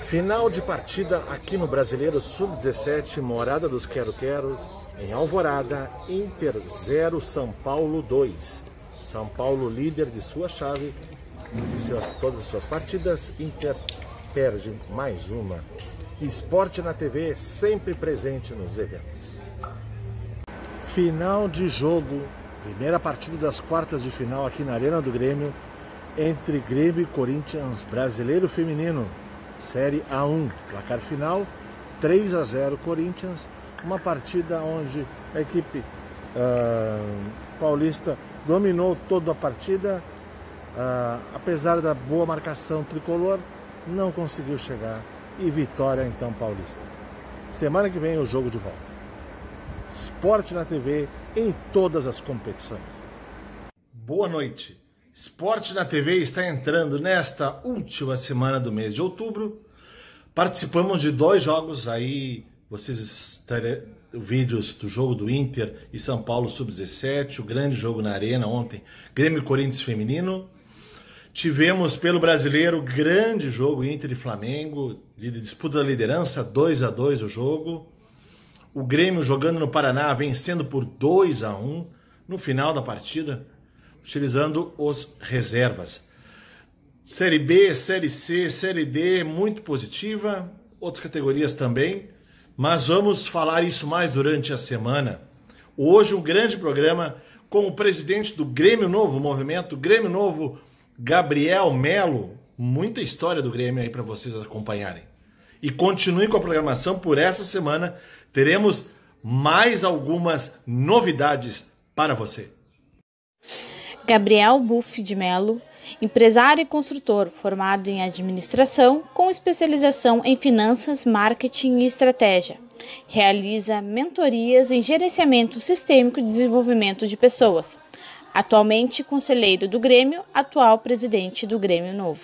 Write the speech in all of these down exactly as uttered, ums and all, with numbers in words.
Final de partida aqui no Brasileiro sub dezessete, Morada dos Quero-Queros, em Alvorada, Inter zero, São Paulo dois. São Paulo líder de sua chave, de suas, todas as suas partidas, Inter perde mais uma. Esporte na T V sempre presente nos eventos. Final de jogo, primeira partida das quartas de final aqui na Arena do Grêmio, entre Grêmio e Corinthians Brasileiro Feminino. Série A um, placar final três a zero Corinthians, uma partida onde a equipe uh, paulista dominou toda a partida, uh, apesar da boa marcação tricolor, não conseguiu chegar, e vitória então paulista. Semana que vem o jogo de volta. Esporte na T V em todas as competições. Boa noite. Esporte na T V está entrando nesta última semana do mês de outubro. Participamos de dois jogos aí, vocês terão vídeos do jogo do Inter e São Paulo sub dezessete, o grande jogo na Arena ontem, Grêmio e Corinthians feminino. Tivemos pelo Brasileiro, grande jogo Inter e Flamengo, de disputa da liderança, dois a dois o jogo. O Grêmio jogando no Paraná, vencendo por dois a um no final da partida, utilizando os reservas. Série B, Série C, Série D, muito positiva, outras categorias também, mas vamos falar isso mais durante a semana. Hoje um grande programa com o presidente do Grêmio Novo, movimento Grêmio Novo, Gabriel Melo. Muita história do Grêmio aí para vocês acompanharem. E continue com a programação, por essa semana teremos mais algumas novidades para você. Gabriel Buff de Melo, empresário e construtor formado em administração com especialização em finanças, marketing e estratégia. Realiza mentorias em gerenciamento sistêmico e desenvolvimento de pessoas. Atualmente conselheiro do Grêmio, atual presidente do Grêmio Novo.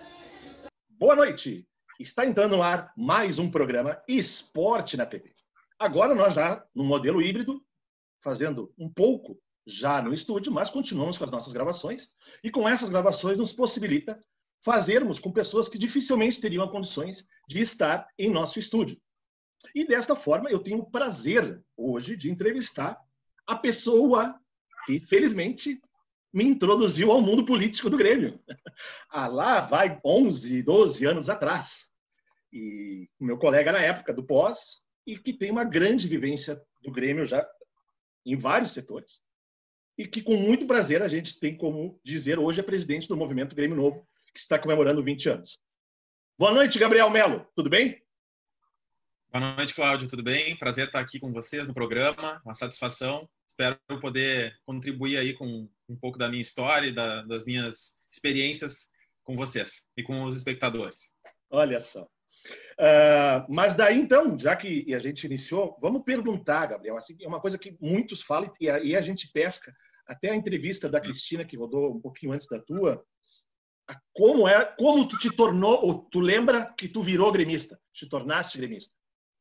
Boa noite! Está entrando no ar mais um programa Esporte na T V. Agora nós já no modelo híbrido, fazendo um pouco já no estúdio, mas continuamos com as nossas gravações, e com essas gravações nos possibilita fazermos com pessoas que dificilmente teriam condições de estar em nosso estúdio. E desta forma eu tenho o prazer hoje de entrevistar a pessoa que felizmente me introduziu ao mundo político do Grêmio. Ah, lá vai onze, doze anos atrás. E o meu colega na época do pós, e que tem uma grande vivência do Grêmio já em vários setores. E que com muito prazer a gente tem como dizer hoje é presidente do movimento Grêmio Novo, que está comemorando vinte anos. Boa noite, Gabriel Melo. Tudo bem? Boa noite, Cláudio. Tudo bem? Prazer estar aqui com vocês no programa. Uma satisfação. Espero poder contribuir aí com um pouco da minha história e da, das minhas experiências com vocês e com os espectadores. Olha só. Uh, mas daí, então, já que a gente iniciou, vamos perguntar, Gabriel. Assim, é uma coisa que muitos falam e a, e a gente pesca. Até a entrevista da Cristina, que rodou um pouquinho antes da tua, como, é, como tu te tornou, ou tu lembra que tu virou gremista, te tornaste gremista?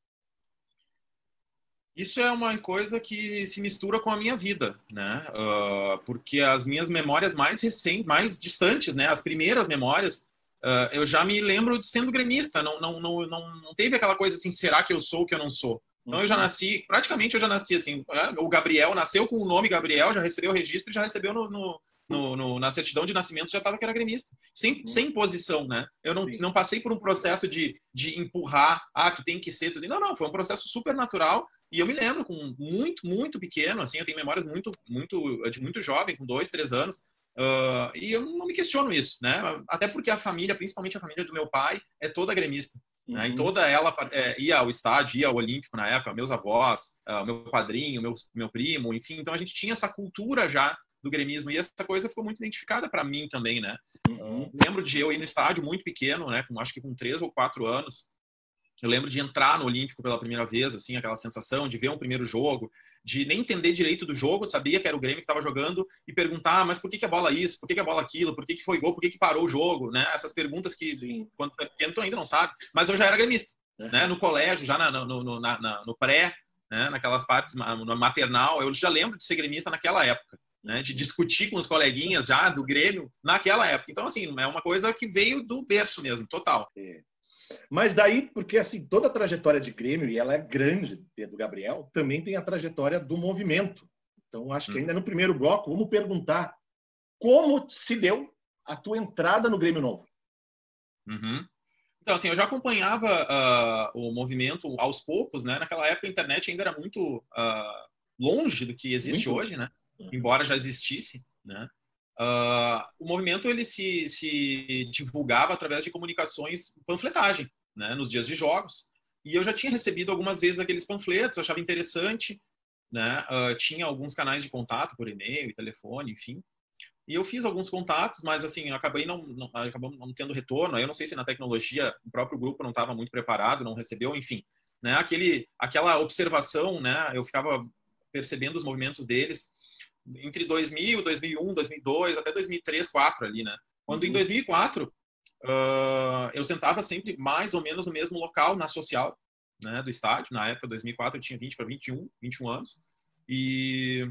Isso é uma coisa que se mistura com a minha vida, né? Uh, porque as minhas memórias mais recentes, mais distantes, né? As primeiras memórias, uh, eu já me lembro de sendo gremista. Não, não, não, não, não teve aquela coisa assim, será que eu sou o que eu não sou? Então eu já nasci, praticamente eu já nasci assim, né? O Gabriel nasceu com o nome Gabriel, já recebeu o registro e já recebeu no, no, no, no, na certidão de nascimento, já estava que era gremista. Sem, uhum. sem posição, né? Eu não, não passei por um processo de, de empurrar, ah, tu tem que ser, tu tem... Não, não, foi um processo super natural. E eu me lembro, com muito, muito pequeno, assim, eu tenho memórias muito, muito, de muito jovem, com dois, três anos, uh, e eu não me questiono isso, né? Até porque a família, principalmente a família do meu pai, é toda gremista. Uhum. Né? E toda ela é, ia ao estádio, ia ao Olímpico na época, meus avós, uh, meu padrinho, meu, meu primo, enfim. Então a gente tinha essa cultura já do gremismo, e essa coisa ficou muito identificada para mim também, né? Uhum. Lembro de eu ir no estádio muito pequeno, né? Com, acho que com três ou quatro anos. Eu lembro de entrar no Olímpico pela primeira vez, assim, aquela sensação de ver um primeiro jogo, de nem entender direito do jogo, sabia que era o Grêmio que estava jogando, e perguntar, ah, mas por que, que a bola isso? Por que, que a bola aquilo? Por que, que foi gol? Por que, que parou o jogo? Né? Essas perguntas que, sim, quando é pequeno, tu ainda não sabe. Mas eu já era gremista, uhum. né? No colégio, já na, no, no, na, na, no pré, né? Naquelas partes, no maternal, eu já lembro de ser gremista naquela época. Né, de discutir com os coleguinhas já do Grêmio naquela época. Então, assim, é uma coisa que veio do berço mesmo, total. É. Mas daí, porque assim, toda a trajetória de Grêmio, e ela é grande, do Gabriel, também tem a trajetória do movimento. Então, acho que ainda no primeiro bloco, vamos perguntar como se deu a tua entrada no Grêmio Novo. Uhum. Então, assim, eu já acompanhava uh, o movimento aos poucos, né? Naquela época a internet ainda era muito uh, longe do que existe muito. Hoje, né? Embora já existisse, né? Uh, o movimento ele se, se divulgava através de comunicações, panfletagem, né? Nos dias de jogos. E eu já tinha recebido algumas vezes aqueles panfletos, eu achava interessante, né? Uh, tinha alguns canais de contato por e-mail e telefone, enfim. E eu fiz alguns contatos, mas assim, eu acabei não, não, acabamos não tendo retorno. Eu não sei se na tecnologia o próprio grupo não estava muito preparado, não recebeu, enfim. Né? Aquele, aquela observação, né? Eu ficava percebendo os movimentos deles entre dois mil, dois mil e um, dois mil e dois, até dois mil e três, dois mil e quatro ali, né? Quando uhum. em dois mil e quatro uh, eu sentava sempre mais ou menos no mesmo local, na social, né, do estádio. Na época, dois mil e quatro, eu tinha vinte para vinte e um, vinte e um anos. E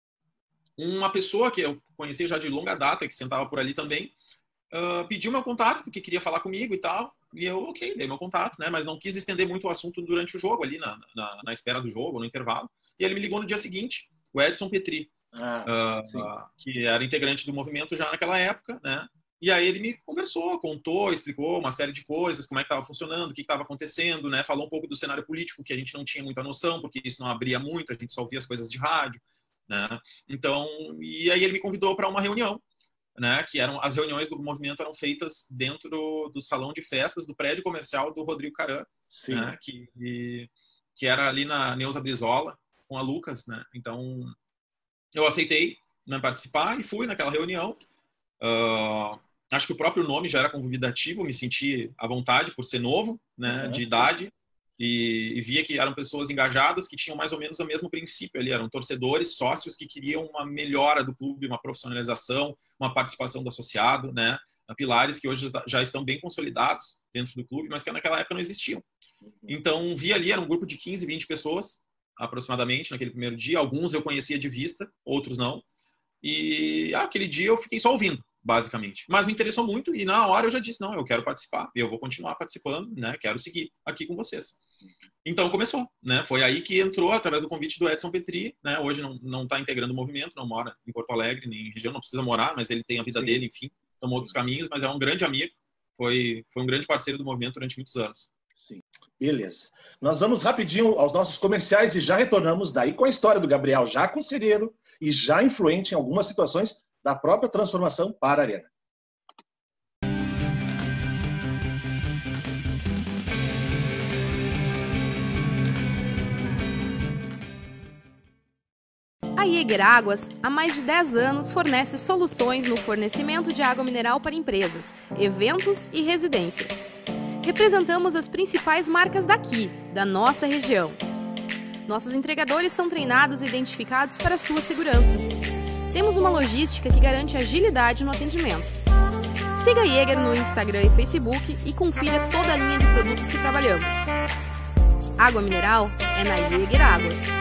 uma pessoa que eu conheci já de longa data, que sentava por ali também, uh, pediu meu contato, porque queria falar comigo e tal. E eu, ok, dei meu contato, né? Mas não quis estender muito o assunto durante o jogo, ali na, na, na espera do jogo, no intervalo. E ele me ligou no dia seguinte, o Edson Petri, ah, uh, uh, que era integrante do movimento já naquela época, né? E aí ele me conversou, contou, explicou uma série de coisas, como é que estava funcionando, o que estava acontecendo, né? Falou um pouco do cenário político, que a gente não tinha muita noção, porque isso não abria muito, a gente só ouvia as coisas de rádio. Né? Então, e aí ele me convidou para uma reunião, né? Que eram as reuniões do movimento eram feitas dentro do, do salão de festas do prédio comercial do Rodrigo Caran, né? que, que era ali na Neuza Brizola com a Lucas, né? Então eu aceitei, né, participar e fui naquela reunião. Uh, acho que o próprio nome já era convidativo, me senti à vontade por ser novo, né? Uhum. De idade. E, e via que eram pessoas engajadas que tinham mais ou menos o mesmo princípio ali, eram torcedores, sócios que queriam uma melhora do clube, uma profissionalização, uma participação do associado, né? Pilares que hoje já estão bem consolidados dentro do clube, mas que naquela época não existiam. Então, via ali, era um grupo de quinze, vinte pessoas, aproximadamente, naquele primeiro dia. Alguns eu conhecia de vista, outros não. E ah, aquele dia eu fiquei só ouvindo, basicamente. Mas me interessou muito e na hora eu já disse, não, eu quero participar, eu vou continuar participando, né? Quero seguir aqui com vocês. Então começou, né? Foi aí que entrou através do convite do Edson Petri, né? Hoje não não está integrando o movimento, não mora em Porto Alegre nem em região, não precisa morar, mas ele tem a vida Sim. dele, enfim, tomou outros caminhos, mas é um grande amigo, foi foi um grande parceiro do movimento durante muitos anos. Sim, beleza. Nós vamos rapidinho aos nossos comerciais e já retornamos daí com a história do Gabriel, já conselheiro e já influente em algumas situações da própria transformação para a Arena. A Jäger Águas, há mais de dez anos, fornece soluções no fornecimento de água mineral para empresas, eventos e residências. Representamos as principais marcas daqui, da nossa região. Nossos entregadores são treinados e identificados para a sua segurança. Temos uma logística que garante agilidade no atendimento. Siga a Jäger no Instagram e Facebook e confira toda a linha de produtos que trabalhamos. Água mineral é na Jäger Águas.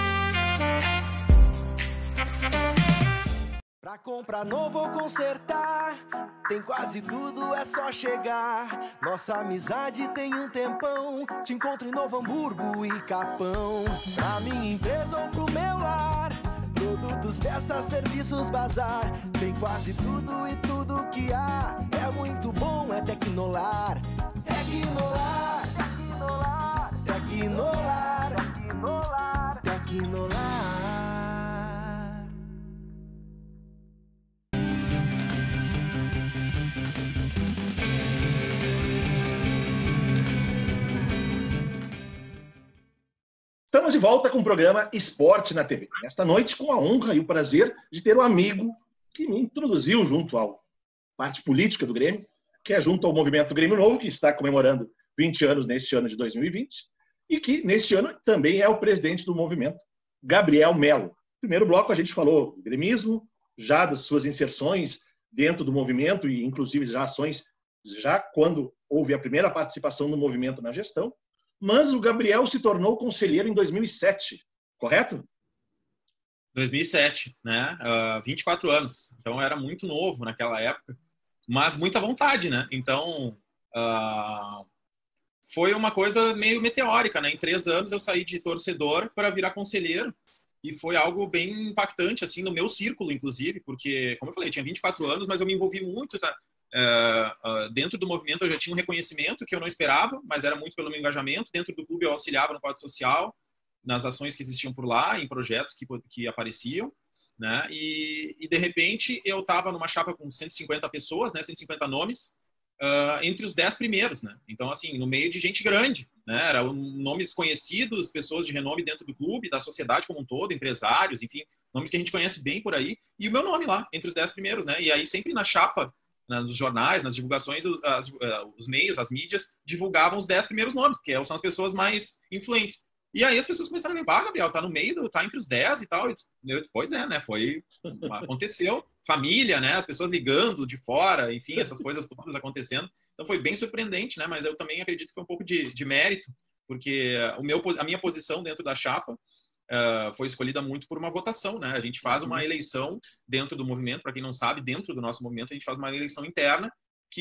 Pra comprar novo ou consertar, tem quase tudo, é só chegar. Nossa amizade tem um tempão, te encontro em Novo Hamburgo e Capão. Pra minha empresa ou pro meu lar, produtos, peças, serviços, bazar. Tem quase tudo e tudo que há, é muito bom, é Tecnolar. Tecnolar, Tecnolar, Tecnolar, Tecnolar, Tecnolar. Estamos de volta com o programa Esporte na T V. Nesta noite, com a honra e o prazer de ter um amigo que me introduziu junto à parte política do Grêmio, que é junto ao Movimento Grêmio Novo, que está comemorando vinte anos neste ano de dois mil e vinte, e que, neste ano, também é o presidente do movimento, Gabriel Melo. No primeiro bloco, a gente falou do gremismo, já das suas inserções dentro do movimento e, inclusive, já ações, já quando houve a primeira participação do movimento na gestão. Mas o Gabriel se tornou conselheiro em dois mil e sete, correto? dois mil e sete, né? Uh, vinte e quatro anos. Então, era muito novo naquela época, mas muita vontade, né? Então, uh, foi uma coisa meio meteórica, né? Em três anos eu saí de torcedor para virar conselheiro e foi algo bem impactante, assim, no meu círculo, inclusive, porque, como eu falei, eu tinha vinte e quatro anos, mas eu me envolvi muito, tá? Uh, uh, dentro do movimento eu já tinha um reconhecimento que eu não esperava, mas era muito pelo meu engajamento. Dentro do clube eu auxiliava no quadro social, nas ações que existiam por lá, em projetos que, que apareciam, né? E, e de repente eu estava numa chapa com cento e cinquenta pessoas, né? cento e cinquenta nomes, uh, entre os dez primeiros, né? Então, assim, no meio de gente grande, né? Eram nomes conhecidos, pessoas de renome dentro do clube, da sociedade como um todo, empresários, enfim, nomes que a gente conhece bem por aí, e o meu nome lá, entre os dez primeiros, né? E aí sempre na chapa, nos jornais, nas divulgações, as, os meios, as mídias divulgavam os dez primeiros nomes, que são as pessoas mais influentes. E aí as pessoas começaram a lembrar, ah, Gabriel, tá no meio, tá entre os dez e tal. Eu disse, eu disse, pois é, né? Foi, aconteceu. Família, né? As pessoas ligando de fora, enfim, essas coisas todas acontecendo. Então foi bem surpreendente, né? Mas eu também acredito que foi um pouco de, de mérito, porque o meu, a minha posição dentro da chapa Uh, foi escolhida muito por uma votação, né? A gente faz uma eleição dentro do movimento, para quem não sabe, dentro do nosso movimento a gente faz uma eleição interna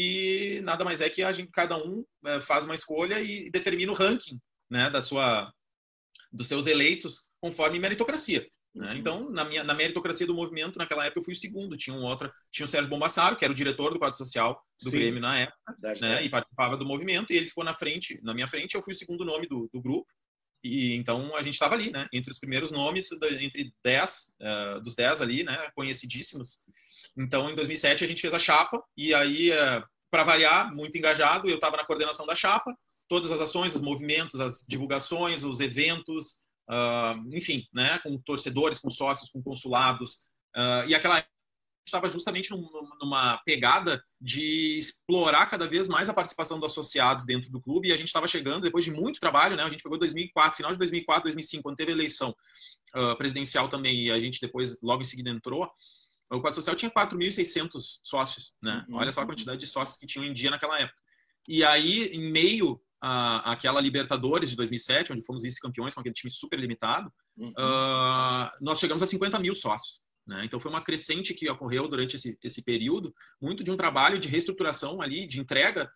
que nada mais é que a gente, cada um uh, faz uma escolha e determina o ranking, né, da sua, dos seus eleitos conforme meritocracia. Né? Então, na, minha, na meritocracia do movimento, naquela época eu fui o segundo. Tinha um outro, tinha o Sérgio Bombassaro, que era o diretor do quadro social do Sim. Grêmio na época, né? E participava do movimento, e ele ficou na frente, na minha frente, eu fui o segundo nome do, do grupo. E então a gente estava ali, né, entre os primeiros nomes, entre dez, uh, dos dez ali, né, conhecidíssimos. Então, em dois mil e sete, a gente fez a chapa, e aí, uh, para variar, muito engajado, eu estava na coordenação da chapa, todas as ações, os movimentos, as divulgações, os eventos, uh, enfim, né, com torcedores, com sócios, com consulados, uh, e aquela estava justamente num, numa pegada de explorar cada vez mais a participação do associado dentro do clube, e a gente estava chegando, depois de muito trabalho, né? A gente pegou dois mil e quatro, final de dois mil e quatro, dois mil e cinco, quando teve a eleição uh, presidencial também, e a gente depois, logo em seguida, entrou. O quadro social tinha quatro mil e seiscentos sócios, né? Uhum. Olha só a quantidade de sócios que tinham em dia naquela época. E aí, em meio à, àquela Libertadores de dois mil e sete, onde fomos vice-campeões com aquele time super limitado, uhum. uh, nós chegamos a cinquenta mil sócios. Né? Então, foi uma crescente que ocorreu durante esse, esse período, muito de um trabalho de reestruturação ali, de entrega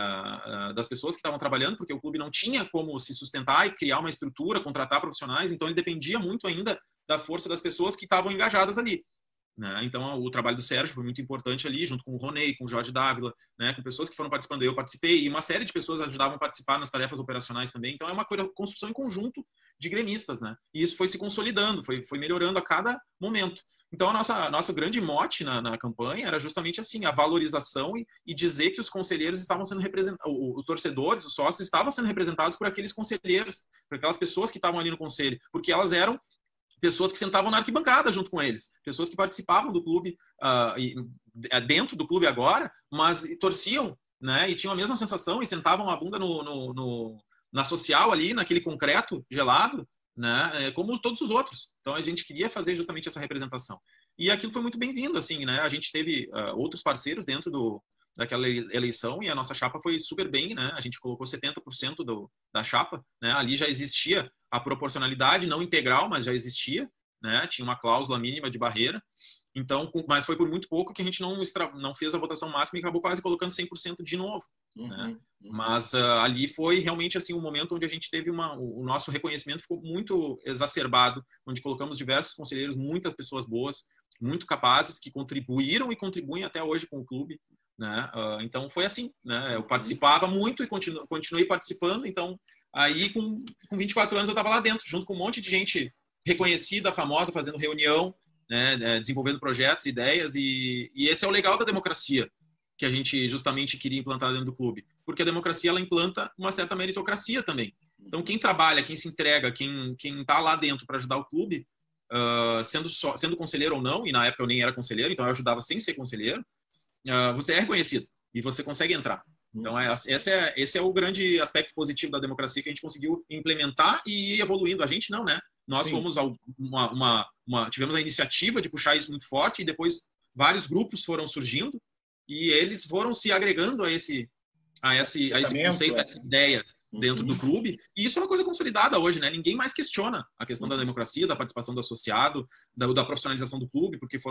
da, das pessoas que estavam trabalhando, porque o clube não tinha como se sustentar e criar uma estrutura, contratar profissionais, então ele dependia muito ainda da força das pessoas que estavam engajadas ali. Né? Então, o trabalho do Sérgio foi muito importante ali, junto com o Ronei, com o Jorge Dávila, né? Com pessoas que foram participando. Eu participei, e uma série de pessoas ajudavam a participar nas tarefas operacionais também. Então, é uma coisa, construção em conjunto de gremistas, né? E isso foi se consolidando, foi, foi melhorando a cada momento. Então, a nossa, a nossa grande mote na, na campanha era justamente assim, a valorização e, e dizer que os conselheiros estavam sendo representados, os torcedores, os sócios estavam sendo representados por aqueles conselheiros, por aquelas pessoas que estavam ali no conselho, porque elas eram pessoas que sentavam na arquibancada junto com eles, pessoas que participavam do clube, uh, e, dentro do clube agora, mas torciam, né, e tinham a mesma sensação e sentavam a bunda no, no, no, na social ali, naquele concreto gelado, né, como todos os outros. Então a gente queria fazer justamente essa representação. E aquilo foi muito bem-vindo, assim, né, a gente teve uh, outros parceiros dentro do, daquela eleição e a nossa chapa foi super bem, né, a gente colocou setenta por cento do, da chapa, né, ali já existia a proporcionalidade, não integral, mas já existia, né? Tinha uma cláusula mínima de barreira. Então, mas foi por muito pouco que a gente não, extra, não fez a votação máxima e acabou quase colocando cem por cento de novo. Uhum, né? Uhum. Mas uh, ali foi realmente assim um momento onde a gente teve uma, o nosso reconhecimento ficou muito exacerbado, onde colocamos diversos conselheiros, muitas pessoas boas, muito capazes, que contribuíram e contribuem até hoje com o clube. Né? Uh, então foi assim, né? Eu participava muito e continu, continuei participando, então aí com, com vinte e quatro anos eu estava lá dentro, junto com um monte de gente reconhecida, famosa, fazendo reunião, né? Desenvolvendo projetos, ideias, e, e esse é o legal da democracia, que a gente justamente queria implantar dentro do clube, porque a democracia ela implanta uma certa meritocracia também. Então quem trabalha, quem se entrega, quem quem está lá dentro para ajudar o clube, uh, sendo, só, sendo conselheiro ou não, e na época eu nem era conselheiro, então eu ajudava sem ser conselheiro, uh, você é reconhecido e você consegue entrar. Então, esse é, esse é o grande aspecto positivo da democracia que a gente conseguiu implementar e ir evoluindo. A gente não, né? Nós Sim. fomos uma, uma, uma, tivemos a iniciativa de puxar isso muito forte e depois vários grupos foram surgindo e eles foram se agregando a esse, a esse, a esse conceito, a essa ideia dentro uhum. do clube. E isso é uma coisa consolidada hoje, né? Ninguém mais questiona a questão uhum. da democracia, da participação do associado, da, da profissionalização do clube, porque foram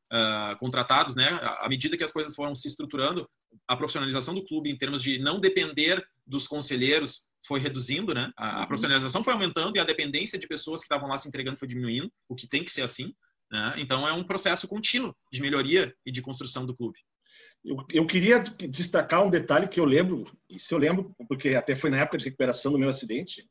uh, contratados, né? À medida que as coisas foram se estruturando, a profissionalização do clube em termos de não depender dos conselheiros foi reduzindo, né? A, a profissionalização foi aumentando e a dependência de pessoas que estavam lá se entregando foi diminuindo, o que tem que ser assim, né? Então é um processo contínuo de melhoria e de construção do clube. Eu, eu queria destacar um detalhe que eu lembro, isso eu lembro porque até foi na época de recuperação do meu acidente,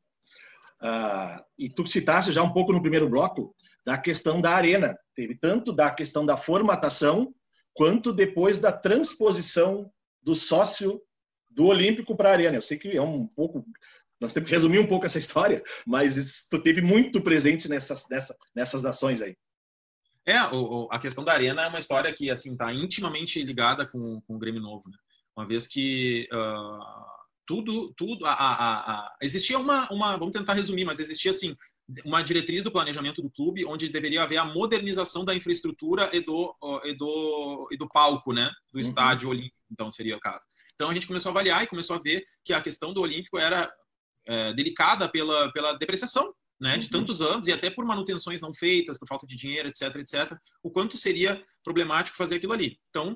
uh, e tu citaste já um pouco no primeiro bloco da questão da arena. Teve tanto da questão da formatação quanto depois da transposição do sócio do Olímpico para a arena. Eu sei que é um pouco, nós temos que resumir um pouco essa história, mas tu teve muito presente nessas, nessa, nessas ações aí. É, o, o, a questão da arena é uma história que assim está intimamente ligada com, com o Grêmio Novo, né? Uma vez que uh, tudo, tudo, a, a, a, existia uma, uma, vamos tentar resumir, mas existia assim uma diretriz do planejamento do clube onde deveria haver a modernização da infraestrutura e do, e do, e do palco, né? Do uhum. estádio olímpico, então seria o caso. Então a gente começou a avaliar e começou a ver que a questão do Olímpico era é, delicada pela, pela depreciação, né, de tantos anos e até por manutenções não feitas, por falta de dinheiro, etc, etcétera, o quanto seria problemático fazer aquilo ali. Então,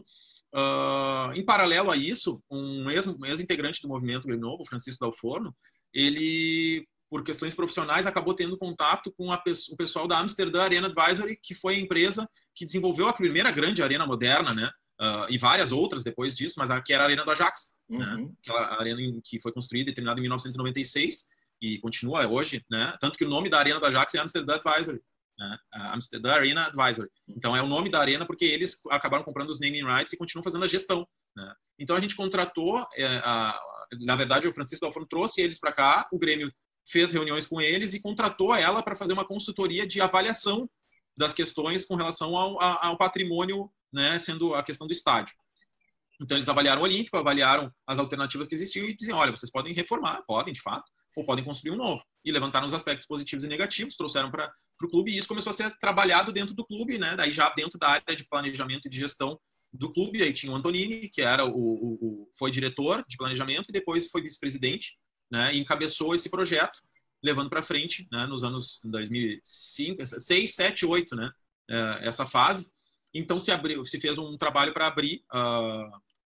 uh, em paralelo a isso, um ex-integrante do movimento Grêmio Novo, Francisco Dalforno, ele, por questões profissionais, acabou tendo contato com a, o pessoal da Amsterdã Arena Advisory, que foi a empresa que desenvolveu a primeira grande arena moderna, né, uh, e várias outras depois disso, mas a que era a Arena do Ajax, uhum. né, aquela arena que foi construída e terminada em mil novecentos e noventa e seis, e continua hoje, né? Tanto que o nome da arena do Ajax é Amsterdã Advisory, né? A Amsterdã Arena Advisory. Então é o nome da arena porque eles acabaram comprando os naming rights e continuam fazendo a gestão, né? Então a gente contratou, é, a, na verdade o Francisco Dalforno trouxe eles para cá, o Grêmio fez reuniões com eles e contratou ela para fazer uma consultoria de avaliação das questões com relação ao, ao patrimônio, né? Sendo a questão do estádio. Então eles avaliaram o Olímpico, avaliaram as alternativas que existiam e diziam, olha, vocês podem reformar, podem de fato, ou podem construir um novo. E levantaram os aspectos positivos e negativos, trouxeram para o clube, e isso começou a ser trabalhado dentro do clube, né? Daí já dentro da área de planejamento e de gestão do clube. Aí tinha o Antonini, que era o, o, o foi diretor de planejamento e depois foi vice-presidente, né? E encabeçou esse projeto, levando para frente, né? Nos anos dois mil e cinco, seis, sete, oito, né? Essa fase. Então se abriu, se fez um trabalho para abrir, uh,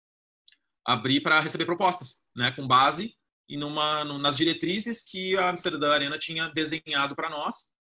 abrir para receber propostas, né? Com base e numa, nas diretrizes que a Amsterdã Arena tinha desenhado para nós,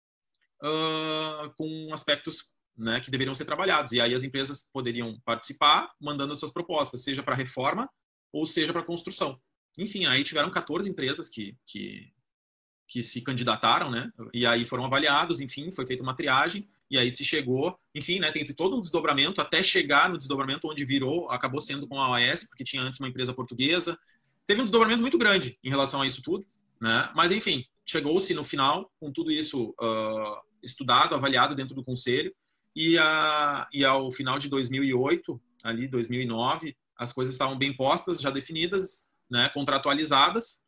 uh, com aspectos, né, que deveriam ser trabalhados. E aí as empresas poderiam participar, mandando as suas propostas, seja para reforma ou seja para construção. Enfim, aí tiveram quatorze empresas que, que, que se candidataram, né? E aí foram avaliados, enfim, foi feita uma triagem, e aí se chegou, enfim, né, tem todo um desdobramento até chegar no desdobramento onde virou, acabou sendo com a O A S, porque tinha antes uma empresa portuguesa. Teve um desdobramento muito grande em relação a isso tudo, né? Mas, enfim, chegou-se no final, com tudo isso uh, estudado, avaliado dentro do conselho, e, a, e ao final de dois mil e oito, ali dois mil e nove, as coisas estavam bem postas, já definidas, né, contratualizadas,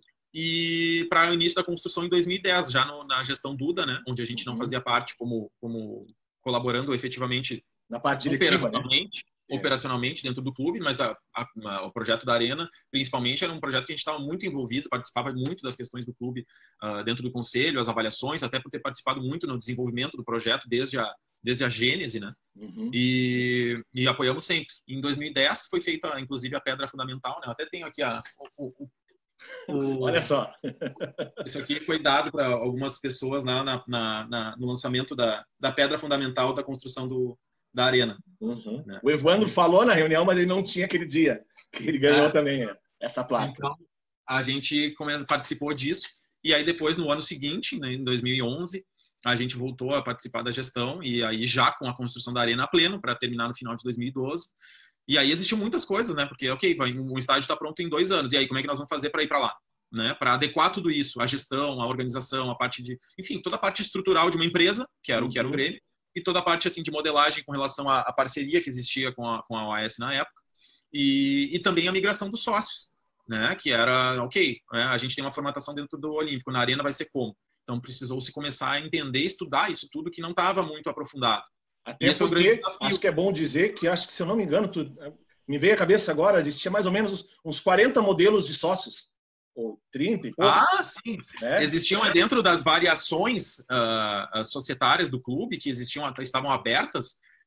e para o início da construção em dois mil e dez, já no, na gestão Duda, né, onde a gente não fazia parte como, como colaborando efetivamente na parte diretiva, operacionalmente, né? operacionalmente dentro do clube, mas a, a, a, o projeto da Arena, principalmente, era um projeto que a gente estava muito envolvido, participava muito das questões do clube uh, dentro do conselho, as avaliações, até por ter participado muito no desenvolvimento do projeto desde a, desde a gênese, né? Uhum. E, e apoiamos sempre. Em dois mil e dez foi feita, inclusive, a pedra fundamental, né? Eu até tenho aqui a... O, o, o, Olha só! Isso aqui foi dado para algumas pessoas na, na, na, na, no lançamento da, da pedra fundamental da construção do, da Arena. Uhum. Né? O Evandro falou na reunião, mas ele não tinha aquele dia, que ele ganhou é. também essa placa. Então, a gente participou disso, e aí depois, no ano seguinte, né, em dois mil e onze, a gente voltou a participar da gestão, e aí já com a construção da Arena a pleno, para terminar no final de dois mil e doze. E aí existiam muitas coisas, né? Porque, ok, vai, um estádio está pronto em dois anos, e aí como é que nós vamos fazer para ir para lá? Né? Para adequar tudo isso, a gestão, a organização, a parte de... Enfim, toda a parte estrutural de uma empresa, que era o que era o Grêmio, e toda a parte assim, de modelagem com relação à, à parceria que existia com a, com a O A S na época, e, e também a migração dos sócios, né? Que era, ok, né? A gente tem uma formatação dentro do Olímpico, na Arena vai ser como? Então precisou-se começar a entender, estudar isso tudo que não estava muito aprofundado. Até porque, um grande acho que é bom dizer que, acho que, se eu não me engano, tu, me veio à cabeça agora, existia mais ou menos uns quarenta modelos de sócios, ou trinta e poucos. Ah, sim. É. Existiam dentro das variações uh, societárias do clube, que existiam, estavam abertas,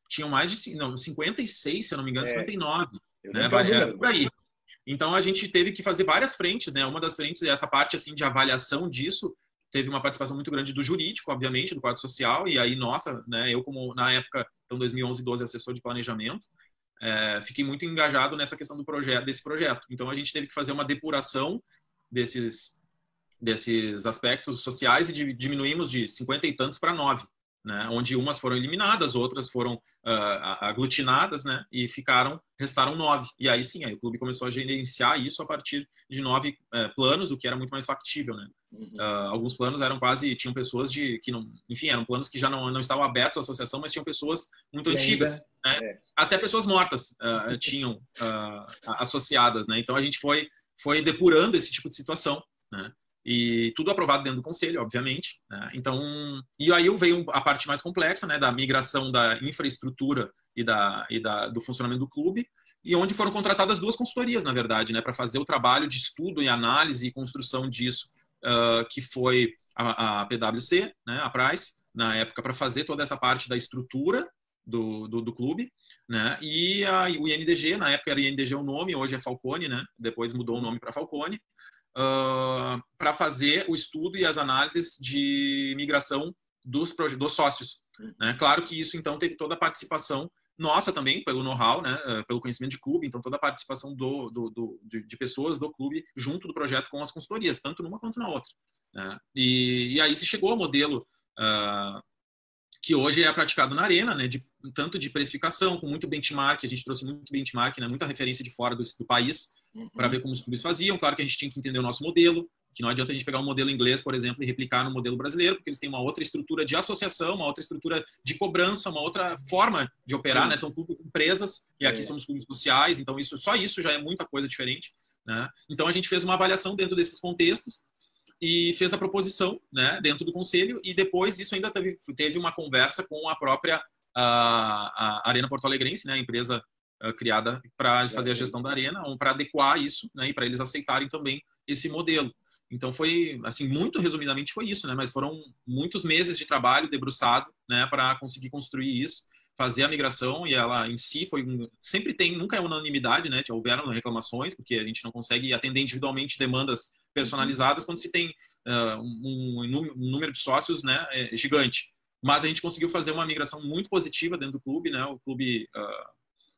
tinham mais de não, cinquenta e seis, se eu não me engano, é, cinquenta e nove. Né? É, por aí. Então, a gente teve que fazer várias frentes, né? Uma das frentes, essa parte assim de avaliação disso, teve uma participação muito grande do jurídico, obviamente, do quadro social, e aí, nossa, né? Eu, como na época, então, dois mil e onze, doze, assessor de planejamento, é, fiquei muito engajado nessa questão do projeto, desse projeto. Então, a gente teve que fazer uma depuração desses, desses aspectos sociais e diminuímos de cinquenta e tantos para nove. Né, onde umas foram eliminadas, outras foram uh, aglutinadas, né, e ficaram, restaram nove. E aí sim, aí o clube começou a gerenciar isso a partir de nove uh, planos, o que era muito mais factível, né. Uhum. Uh, alguns planos eram quase, tinham pessoas de que não, enfim, eram planos que já não, não estavam abertos à associação, mas tinham pessoas muito e antigas, ainda, né, é. Até pessoas mortas uh, tinham uh, associadas, né. Então a gente foi foi depurando esse tipo de situação, né. E tudo aprovado dentro do conselho, obviamente, né? Então, e aí veio a parte mais complexa, né, da migração da infraestrutura e, da, e da, do funcionamento do clube, e onde foram contratadas duas consultorias, na verdade, né, para fazer o trabalho de estudo e análise e construção disso, uh, que foi a, a P W C, né, a Price, na época, para fazer toda essa parte da estrutura do, do, do clube, né, e a, o I N D G, na época era I N D G o nome, hoje é Falcone, né, depois mudou o nome para Falcone, Uh, para fazer o estudo e as análises de migração dos, dos sócios. Né? Claro que isso, então, teve toda a participação nossa também, pelo know-how, né? uh, pelo conhecimento de clube, então toda a participação do, do, do, de, de pessoas do clube junto do projeto com as consultorias, tanto numa quanto na outra. Né? E, e aí se chegou ao modelo uh, que hoje é praticado na Arena, né? de, tanto de precificação, com muito benchmark, a gente trouxe muito benchmark, né? Muita referência de fora do, do país, uhum. para ver como os clubes faziam. Claro que a gente tinha que entender o nosso modelo, que não adianta a gente pegar um modelo inglês, por exemplo, e replicar no modelo brasileiro, porque eles têm uma outra estrutura de associação, uma outra estrutura de cobrança, uma outra forma de operar, né? São clubes empresas, e aqui é. somos clubes sociais, então isso, só isso já é muita coisa diferente, né? Então a gente fez uma avaliação dentro desses contextos e fez a proposição, né, dentro do conselho, e depois isso ainda teve, teve uma conversa com a própria a, a Arena Porto Alegrense, né, a empresa uh, criada para fazer a gestão da Arena, para adequar isso, né, e para eles aceitarem também esse modelo. Então foi, assim, muito resumidamente foi isso, né, mas foram muitos meses de trabalho debruçado, né, para conseguir construir isso, fazer a migração, e ela em si foi um, sempre tem, nunca é unanimidade, né, houveram reclamações, porque a gente não consegue atender individualmente demandas personalizadas quando se tem uh, um, um número de sócios, né, é, gigante. Mas a gente conseguiu fazer uma migração muito positiva dentro do clube, né, o clube uh,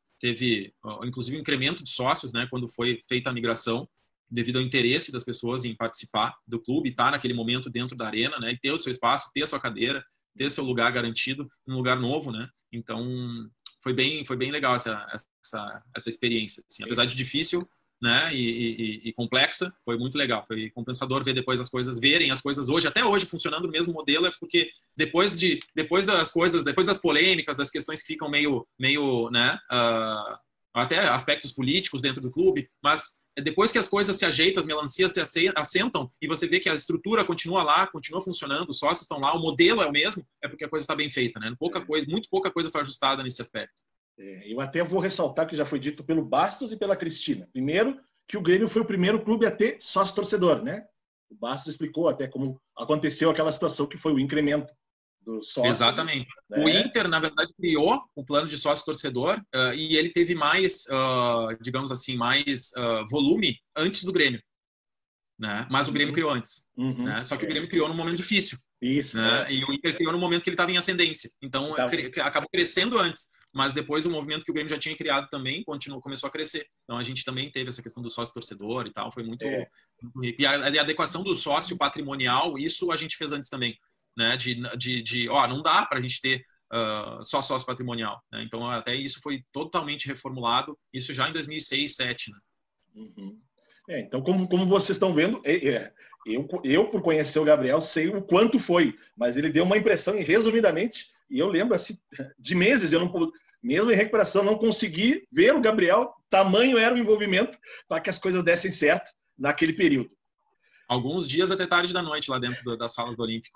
teve, uh, inclusive, um incremento de sócios, né, quando foi feita a migração, devido ao interesse das pessoas em participar do clube, estar naquele momento dentro da arena, né, e ter o seu espaço, ter a sua cadeira, ter seu lugar garantido, um lugar novo, né, então foi bem, foi bem legal essa, essa, essa experiência, assim, apesar de difícil, né, e, e, e complexa, foi muito legal, foi compensador ver depois as coisas, verem as coisas hoje, até hoje funcionando o mesmo modelo, é porque depois de, depois das coisas, depois das polêmicas, das questões que ficam meio, meio, né, uh, até aspectos políticos dentro do clube, mas depois que as coisas se ajeitam, as melancias se assentam e você vê que a estrutura continua lá, continua funcionando, os sócios estão lá, o modelo é o mesmo, é porque a coisa está bem feita, né? Pouca coisa, muito pouca coisa foi ajustada nesse aspecto. É, eu até vou ressaltar que já foi dito pelo Bastos e pela Cristina. Primeiro, que o Grêmio foi o primeiro clube a ter sócio-torcedor, né? O Bastos explicou até como aconteceu aquela situação que foi o incremento do sócio. Exatamente. Né? O Inter, na verdade, criou o plano de sócio-torcedor uh, e ele teve mais, uh, digamos assim, mais uh, volume antes do Grêmio. Né? Mas o Grêmio uhum. criou antes. Uhum. Né? Só que é. o Grêmio criou num momento difícil. Isso. Né? É. E o Inter criou no momento que ele estava em ascendência. Então, tá. cre acabou crescendo antes. Mas depois o movimento que o Grêmio já tinha criado também continuou, começou a crescer. Então a gente também teve essa questão do sócio-torcedor e tal. Foi muito, é. muito rico. E a, a adequação do sócio patrimonial, isso a gente fez antes também. Né, de, de, de ó, não dá para a gente ter uh, só sócio patrimonial, né? Então até isso foi totalmente reformulado, isso já em dois mil e seis, dois mil e sete, né? Uhum. É, então como, como vocês estão vendo, é, é, eu, eu por conhecer o Gabriel sei o quanto foi, mas ele deu uma impressão e resumidamente, e eu lembro assim, de meses, eu não, mesmo em recuperação, não consegui ver o Gabriel, tamanho era o envolvimento para que as coisas dessem certo naquele período. Alguns dias até tarde da noite lá dentro do, das salas do Olímpico.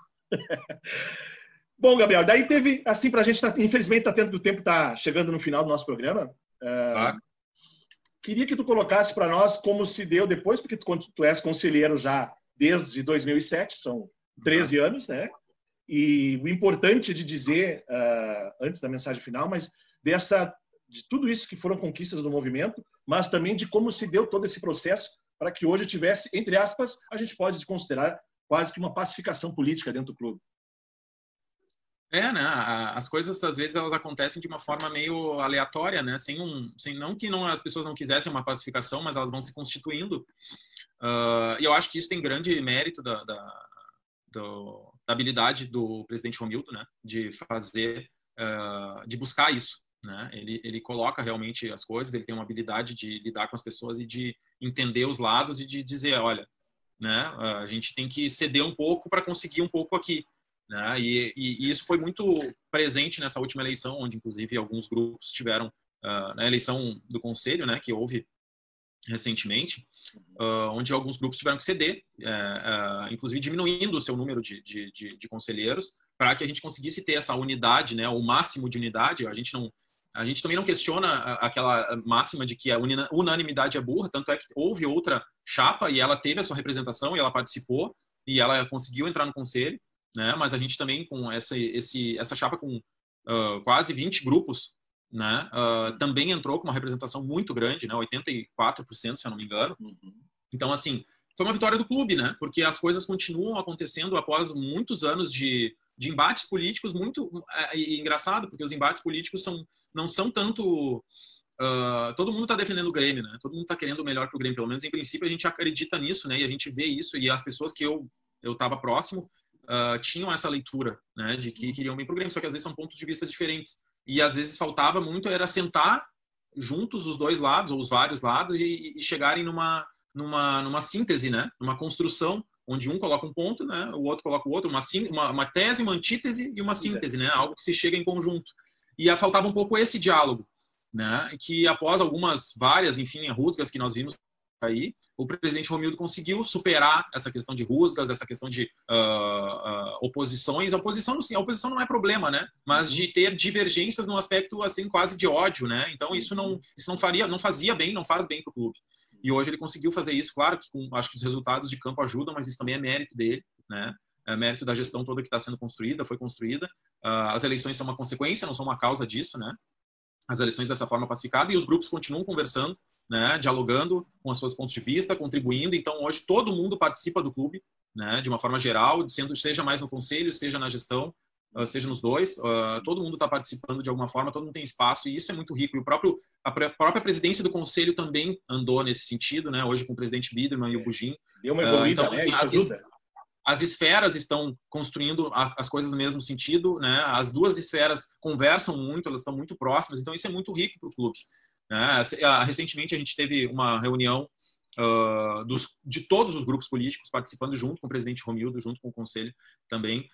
Bom, Gabriel, daí teve, assim, pra gente, tá, infelizmente, tá tendo que o tempo tá chegando no final do nosso programa. Uh, claro. Queria que tu colocasse para nós como se deu depois, porque tu, tu és conselheiro já desde dois mil e sete, são treze uhum. anos, né? E o importante de dizer, uh, antes da mensagem final, mas dessa, de tudo isso que foram conquistas do movimento, mas também de como se deu todo esse processo para que hoje tivesse, entre aspas, a gente pode considerar quase que uma pacificação política dentro do clube. É, né? As coisas, às vezes, elas acontecem de uma forma meio aleatória, né? Sem um, sem, não que não, as pessoas não quisessem uma pacificação, mas elas vão se constituindo. Uh, e eu acho que isso tem grande mérito da, da, do, da habilidade do presidente Romildo, né? De fazer, uh, de buscar isso, né? Ele, ele coloca realmente as coisas, ele tem uma habilidade de lidar com as pessoas e de entender os lados e de dizer, olha, né? A gente tem que ceder um pouco para conseguir um pouco aqui. Né? E, e, e isso foi muito presente nessa última eleição, onde inclusive alguns grupos tiveram uh, na eleição do conselho, né, que houve recentemente, uh, onde alguns grupos tiveram que ceder, uh, uh, inclusive diminuindo o seu número de, de, de, de conselheiros, para que a gente conseguisse ter essa unidade, né, o máximo de unidade. A gente não, a gente também não questiona aquela máxima de que a unanimidade é burra, tanto é que houve outra chapa e ela teve a sua representação e ela participou e ela conseguiu entrar no conselho. Né? Mas a gente também, com essa, esse, essa chapa com uh, quase vinte grupos, né? uh, também entrou com uma representação muito grande, né? oitenta e quatro por cento, se eu não me engano. Uhum. Então, assim, foi uma vitória do clube, né? Porque as coisas continuam acontecendo após muitos anos de, de embates políticos, muito é, e engraçado, porque os embates políticos são, não são tanto... Uh, todo mundo está defendendo o Grêmio, né? Todo mundo está querendo o melhor para o Grêmio, pelo menos em princípio a gente acredita nisso, né? E a gente vê isso, e as pessoas que eu eu estava próximo Uh, tinham essa leitura, né, de que queriam bem pro Grêmio, só que às vezes são pontos de vista diferentes. E às vezes faltava muito, era sentar juntos os dois lados, ou os vários lados, e, e chegarem numa, numa, numa síntese, né, numa construção, onde um coloca um ponto, né, o outro coloca o outro, uma, uma, uma tese, uma antítese e uma síntese, né, algo que se chega em conjunto. E faltava um pouco esse diálogo, né, que após algumas, várias, enfim, rusgas que nós vimos aí, o presidente Romildo conseguiu superar essa questão de rusgas, essa questão de uh, uh, oposições. A oposição, a oposição não é problema, né? Mas de ter divergências num aspecto assim quase de ódio, né? Então isso não, isso não faria, não fazia bem, não faz bem para o clube. E hoje ele conseguiu fazer isso, claro que com, acho que os resultados de campo ajudam, mas isso também é mérito dele, né? É mérito da gestão toda que está sendo construída, foi construída. Uh, as eleições são uma consequência, não são uma causa disso, né? As eleições dessa forma pacificada, e os grupos continuam conversando, né, dialogando com os seus pontos de vista, contribuindo. Então, hoje, todo mundo participa do clube, né, de uma forma geral, sendo, seja mais no conselho, seja na gestão, uh, seja nos dois. Uh, todo mundo está participando de alguma forma, todo mundo tem espaço, e isso é muito rico. E o próprio, a própria presidência do conselho também andou nesse sentido, né, hoje com o presidente Biderman e o Bugin. Deu uma evoluída, uh, então, né? Isso as, ajuda. As esferas estão construindo as coisas no mesmo sentido, né? As duas esferas conversam muito, elas estão muito próximas, então isso é muito rico para o clube. Né? Recentemente a gente teve uma reunião uh, dos, de todos os grupos políticos participando junto com o presidente Romildo, junto com o conselho também,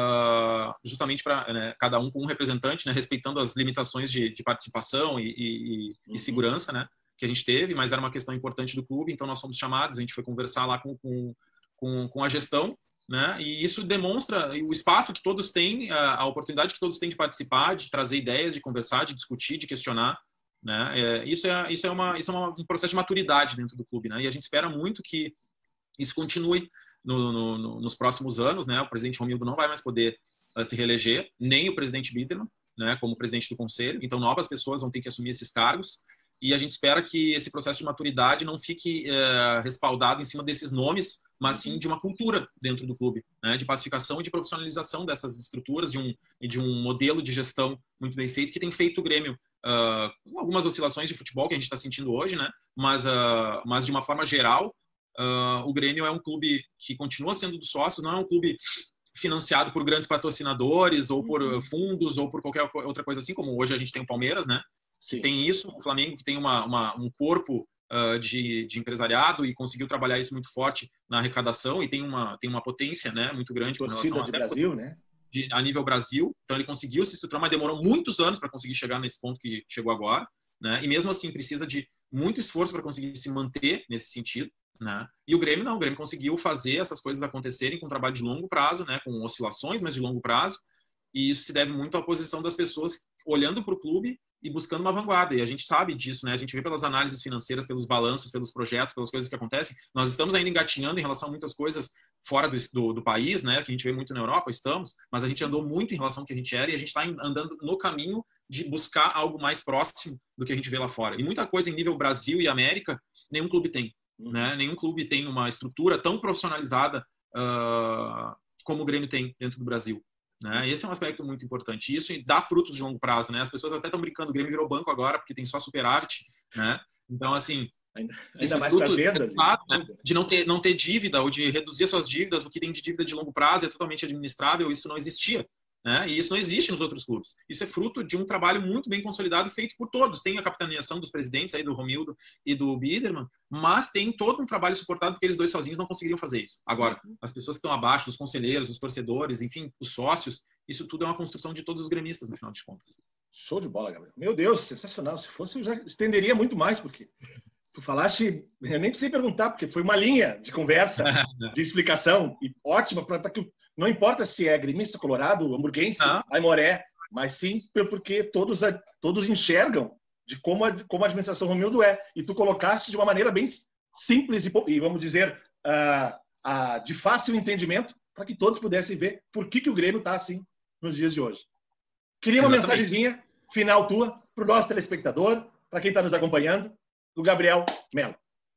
uh, justamente para, né, cada um com um representante, né, respeitando as limitações de, de participação e, e, e segurança, né, que a gente teve, mas era uma questão importante do clube, então nós fomos chamados, a gente foi conversar lá com, com, com, com a gestão, né, e isso demonstra o espaço que todos têm, a, a oportunidade que todos têm de participar, de trazer ideias, de conversar, de discutir, de questionar. Né? É, isso é, isso é, uma, isso é uma, um processo de maturidade dentro do clube, né? E a gente espera muito que isso continue no, no, no, nos próximos anos, né? O presidente Romildo não vai mais poder uh, se reeleger, nem o presidente Biderman, né, como presidente do conselho, então novas pessoas vão ter que assumir esses cargos, e a gente espera que esse processo de maturidade não fique uh, respaldado em cima desses nomes, mas sim de uma cultura dentro do clube, né, de pacificação e de profissionalização dessas estruturas, de um, de um modelo de gestão muito bem feito, que tem feito o Grêmio Uh, algumas oscilações de futebol que a gente está sentindo hoje, né? Mas, uh, mas de uma forma geral, uh, o Grêmio é um clube que continua sendo dos sócios, não é um clube financiado por grandes patrocinadores ou por uhum. fundos ou por qualquer outra coisa assim, como hoje a gente tem o Palmeiras, né? Que tem isso, o Flamengo que tem uma, uma, um corpo uh, de, de empresariado e conseguiu trabalhar isso muito forte na arrecadação e tem uma, tem uma potência, né, muito grande. Torcida de Brasil, né? De, a nível Brasil, então ele conseguiu se estruturar, mas demorou muitos anos para conseguir chegar nesse ponto que chegou agora, né? E mesmo assim precisa de muito esforço para conseguir se manter nesse sentido, né? E o Grêmio não, o Grêmio conseguiu fazer essas coisas acontecerem com um trabalho de longo prazo, né? Com oscilações, mas de longo prazo, e isso se deve muito à posição das pessoas olhando para o clube e buscando uma vanguarda, e a gente sabe disso, né? A gente vê pelas análises financeiras, pelos balanços, pelos projetos, pelas coisas que acontecem. Nós estamos ainda engatinhando em relação a muitas coisas fora do, do, do país, né? Que a gente vê muito na Europa, estamos, mas a gente andou muito em relação ao que a gente era e a gente está andando no caminho de buscar algo mais próximo do que a gente vê lá fora. E muita coisa em nível Brasil e América, nenhum clube tem. Né? Nenhum clube tem uma estrutura tão profissionalizada uh, como o Grêmio tem dentro do Brasil. Né? Esse é um aspecto muito importante. Isso dá frutos de longo prazo. Né? As pessoas até estão brincando, o Grêmio virou banco agora porque tem só superávit. Né? Então, assim... Ainda, ainda mais com as vendas. Né? De não ter, não ter dívida ou de reduzir suas dívidas, o que tem de dívida de longo prazo é totalmente administrável, isso não existia. Né? E isso não existe nos outros clubes. Isso é fruto de um trabalho muito bem consolidado, feito por todos. Tem a capitaneação dos presidentes, aí, do Romildo e do Biderman, mas tem todo um trabalho suportado, porque eles dois sozinhos não conseguiriam fazer isso. Agora, as pessoas que estão abaixo, os conselheiros, os torcedores, enfim, os sócios, isso tudo é uma construção de todos os gremistas, no final de contas. Show de bola, Gabriel. Meu Deus, sensacional. Se fosse, eu já estenderia muito mais, porque... Tu falaste, eu nem precisei perguntar, porque foi uma linha de conversa, de explicação, e ótima, para que não importa se é gremista, colorado, hamburguense, ah. aimoré, mas sim porque todos, todos enxergam de como a, como a administração Romildo é. E tu colocaste de uma maneira bem simples e, e vamos dizer, uh, uh, de fácil entendimento, para que todos pudessem ver por que, que o Grêmio está assim nos dias de hoje. Queria uma Exatamente. mensagenzinha final tua para o nosso telespectador, para quem está nos acompanhando, do Gabriel Melo.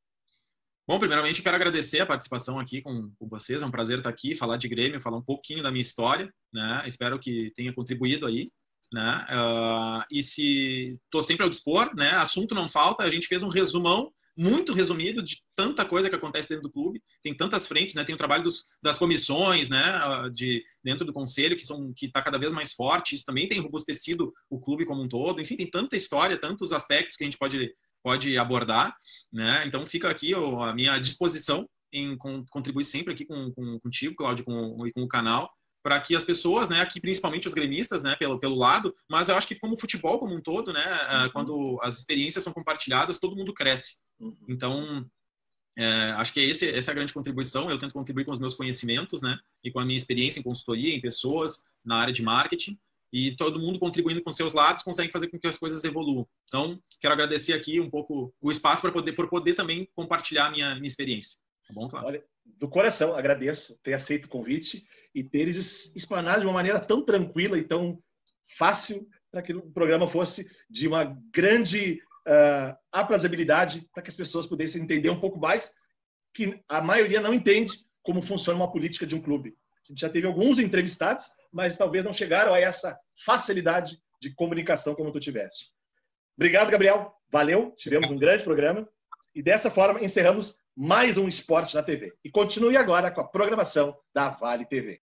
Bom, primeiramente eu quero agradecer a participação aqui com, com vocês, é um prazer estar aqui, falar de Grêmio, falar um pouquinho da minha história, né? Espero que tenha contribuído aí, né? Uh, e se estou sempre ao dispor, né? Assunto não falta, a gente fez um resumão muito resumido de tanta coisa que acontece dentro do clube, tem tantas frentes, né? Tem o trabalho dos, das comissões, né? De, dentro do conselho, que são que está cada vez mais forte, isso também tem robustecido o clube como um todo, enfim, tem tanta história, tantos aspectos que a gente pode pode abordar, né? Então fica aqui ó, a minha disposição em com, contribuir sempre aqui com, com contigo, Cláudio, com, e com o canal, para que as pessoas, né, aqui principalmente os gremistas, né, pelo, pelo lado, mas eu acho que como futebol como um todo, né, uhum. quando as experiências são compartilhadas, todo mundo cresce. Uhum. Então, é, acho que esse, essa é a grande contribuição. Eu tento contribuir com os meus conhecimentos, né, e com a minha experiência em consultoria, em pessoas, na área de marketing. E todo mundo contribuindo com seus lados consegue fazer com que as coisas evoluam. Então, quero agradecer aqui um pouco o espaço para poder, por poder também compartilhar a minha, minha experiência. Tá bom, claro? Olha, do coração, agradeço ter aceito o convite e teres explanado de uma maneira tão tranquila e tão fácil para que o programa fosse de uma grande uh, aprazabilidade para que as pessoas pudessem entender um pouco mais, que a maioria não entende como funciona uma política de um clube. A gente já teve alguns entrevistados, mas talvez não chegaram a essa facilidade de comunicação como tu tiveste. Obrigado, Gabriel. Valeu. Tivemos um grande programa. E dessa forma, encerramos mais um Esporte na T V. E continue agora com a programação da Vale T V.